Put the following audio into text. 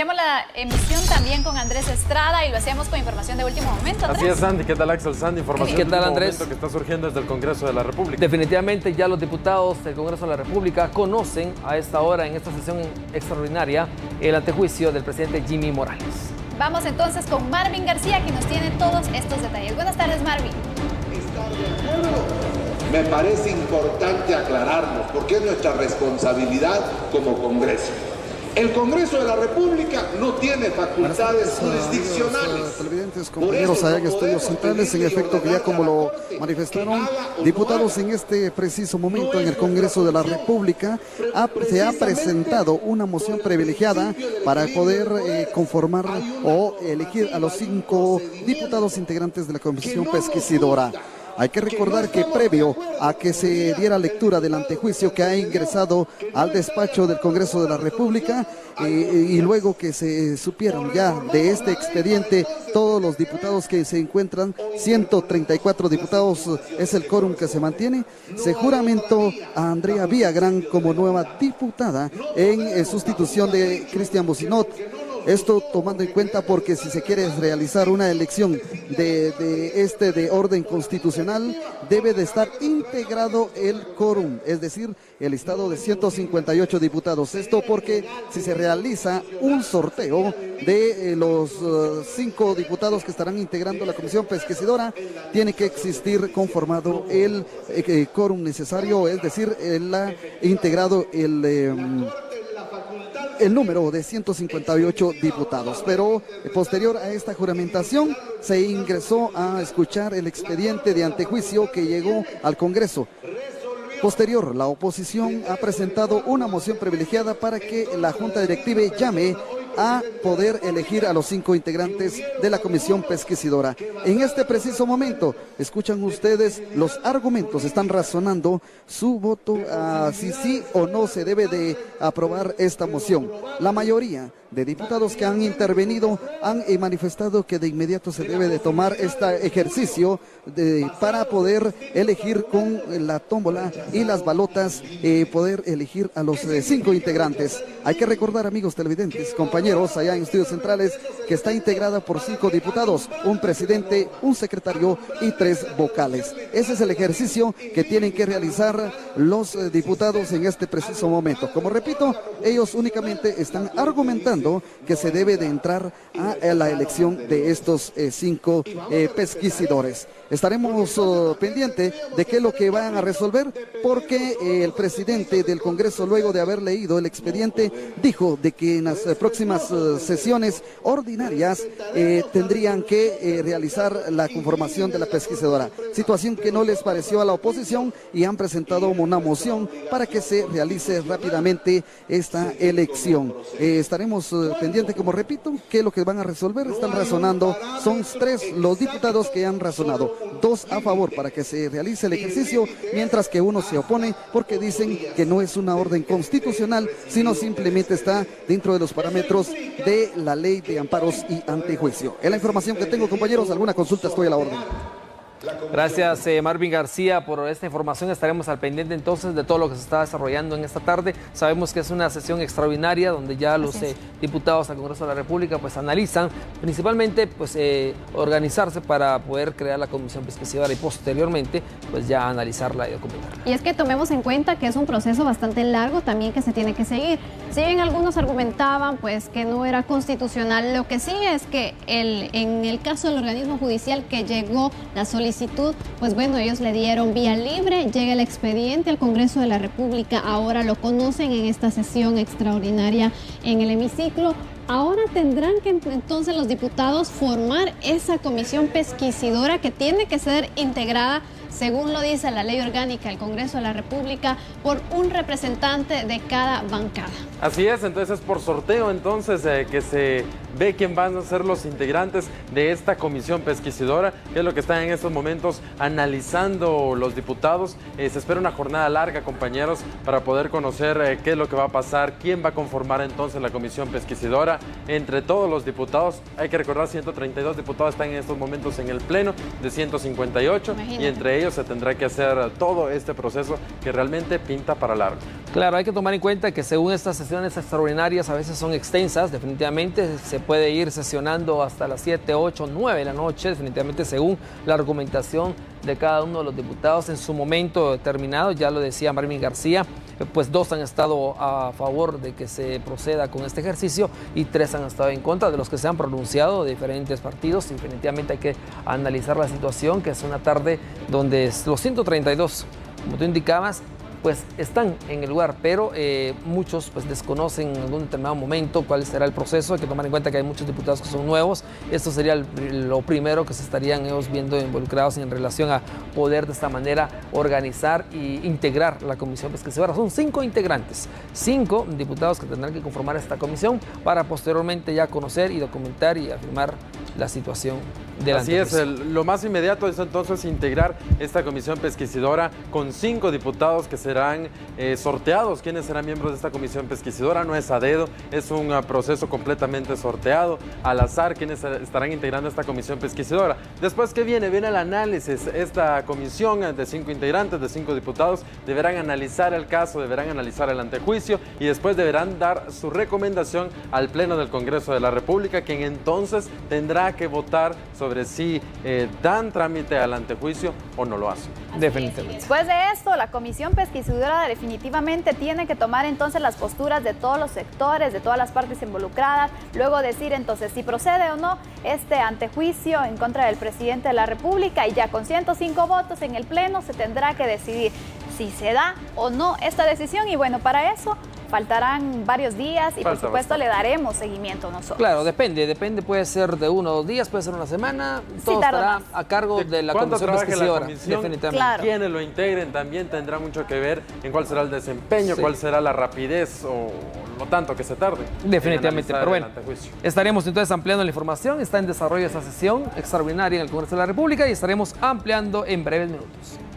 Iniciamos la emisión también con Andrés Estrada y lo hacíamos con información de último momento. Así es, Sandy. ¿Qué tal, Axel? Sandy, información ¿Qué tal, Andrés? que está surgiendo desde el Congreso de la República. Definitivamente ya los diputados del Congreso de la República conocen a esta hora, en esta sesión extraordinaria, el antejuicio del presidente Jimmy Morales. Vamos entonces con Marvin García, que nos tiene todos estos detalles. Buenas tardes, Marvin. Me parece importante aclararnos, porque es nuestra responsabilidad como Congreso. El Congreso de la República no tiene facultades jurisdiccionales. Televidentes, compañeros allá en estudios centrales, en efecto, que ya como lo manifestaron diputados en este preciso momento en el Congreso de la República, se ha presentado una moción privilegiada para poder conformar o elegir a los 5 diputados integrantes de la Comisión Pesquisidora. Hay que recordar que previo a que se diera lectura del antejuicio que ha ingresado al despacho del Congreso de la República y luego que se supieron ya de este expediente todos los diputados que se encuentran, 134 diputados es el quórum que se mantiene, se juramentó a Andrea Villagrán como nueva diputada en sustitución de Cristian Bocinot. Esto tomando en cuenta porque si se quiere realizar una elección de orden constitucional, debe de estar integrado el quórum, es decir, el listado de 158 diputados. Esto porque si se realiza un sorteo de los 5 diputados que estarán integrando la Comisión Pesquisidora, tiene que existir conformado el quórum necesario, es decir, integrado el número de 158 diputados, pero posterior a esta juramentación se ingresó a escuchar el expediente de antejuicio que llegó al Congreso. Posterior, la oposición ha presentado una moción privilegiada para que la Junta Directiva llame a poder elegir a los 5 integrantes de la Comisión Pesquisidora. En este preciso momento, escuchan ustedes los argumentos, están razonando su voto a si sí o no se debe de aprobar esta moción. La mayoría de diputados que han intervenido han manifestado que de inmediato se debe de tomar este ejercicio para poder elegir con la tómbola y las balotas, poder elegir a los 5 integrantes. Hay que recordar, amigos televidentes, compañeros allá en estudios centrales, que está integrada por 5 diputados, un presidente, un secretario y 3 vocales. Ese es el ejercicio que tienen que realizar los diputados en este preciso momento. Como repito, ellos únicamente están argumentando que se debe de entrar a la elección de estos 5 pesquisidores. Estaremos pendientes de qué es lo que van a resolver, porque el presidente del Congreso, luego de haber leído el expediente, dijo de que en las próximas sesiones ordinarias tendrían que realizar la conformación de la pesquisidora, situación que no les pareció a la oposición y han presentado una moción para que se realice rápidamente esta elección. Estaremos pendientes, como repito, qué es lo que van a resolver. Están razonando, son 3 los diputados que han razonado, 2 a favor para que se realice el ejercicio, mientras que 1 se opone porque dicen que no es una orden constitucional, sino simplemente está dentro de los parámetros de la ley de amparos y antejuicio. Es la información que tengo, compañeros. Alguna consulta, estoy a la orden. Gracias, Marvin García, por esta información. Estaremos al pendiente entonces de todo lo que se está desarrollando en esta tarde. Sabemos que es una sesión extraordinaria donde ya los diputados al Congreso de la República pues analizan principalmente pues organizarse para poder crear la Comisión Pesquisidora y posteriormente pues ya analizarla y documentarla. Y es que tomemos en cuenta que es un proceso bastante largo también que se tiene que seguir. Si bien algunos argumentaban pues que no era constitucional, lo que sí es que en el caso del organismo judicial que llegó la solicitud, pues bueno, ellos le dieron vía libre, llega el expediente al Congreso de la República, ahora lo conocen en esta sesión extraordinaria en el hemiciclo. Ahora tendrán que entonces los diputados formar esa comisión pesquisidora que tiene que ser integrada, según lo dice la ley orgánica del Congreso de la República, por un representante de cada bancada. Así es, entonces es por sorteo entonces que se ve quién van a ser los integrantes de esta comisión pesquisidora, que es lo que están en estos momentos analizando los diputados. Se espera una jornada larga, compañeros, para poder conocer qué es lo que va a pasar, quién va a conformar entonces la comisión pesquisidora entre todos los diputados. Hay que recordar, 132 diputados están en estos momentos en el pleno de 158. Imagínate. Y entre ello se tendrá que hacer todo este proceso que realmente pinta para largo. Claro, hay que tomar en cuenta que según estas sesiones extraordinarias a veces son extensas, definitivamente se puede ir sesionando hasta las 7, 8, 9 de la noche, definitivamente según la argumentación de cada uno de los diputados en su momento determinado. Ya lo decía Marvin García, pues 2 han estado a favor de que se proceda con este ejercicio y 3 han estado en contra, de los que se han pronunciado de diferentes partidos. Definitivamente hay que analizar la situación, que es una tarde donde los 132, como tú indicabas, pues están en el lugar, pero muchos pues desconocen en algún determinado momento cuál será el proceso. Hay que tomar en cuenta que hay muchos diputados que son nuevos. Esto sería lo primero que se estarían ellos viendo involucrados en relación a poder de esta manera organizar e integrar la comisión pesquisidora. Son 5 integrantes, 5 diputados que tendrán que conformar esta comisión para posteriormente ya conocer y documentar y afirmar la situación del Así es, lo más inmediato es entonces integrar esta comisión pesquisidora con 5 diputados que serán sorteados. ¿Quiénes serán miembros de esta comisión pesquisidora? No es a dedo, es un proceso completamente sorteado, al azar, quienes estarán integrando esta comisión pesquisidora. Después, ¿qué viene? Viene el análisis. Esta comisión de 5 integrantes, de 5 diputados, deberán analizar el caso, deberán analizar el antejuicio y después deberán dar su recomendación al Pleno del Congreso de la República, quien entonces tendrá que votar sobre si dan trámite al antejuicio o no lo hacen. Definitivamente. Después de esto, la comisión pesquisidora definitivamente tiene que tomar entonces las posturas de todos los sectores, de todas las partes involucradas, luego decir entonces si procede o no este antejuicio en contra del presidente de la República, y ya con 105 votos en el Pleno se tendrá que decidir si se da o no esta decisión. Y bueno, para eso faltarán varios días y por supuesto le daremos seguimiento nosotros. Claro, depende, puede ser de 1 o 2 días, puede ser una semana, todo estará a cargo de la comisión pesquisidora, definitivamente. Claro. Quienes lo integren también tendrá mucho que ver en cuál será el desempeño, cuál será la rapidez o lo tanto que se tarde. Definitivamente, pero bueno, estaremos entonces ampliando la información. Está en desarrollo esta sesión extraordinaria en el Congreso de la República y estaremos ampliando en breves minutos.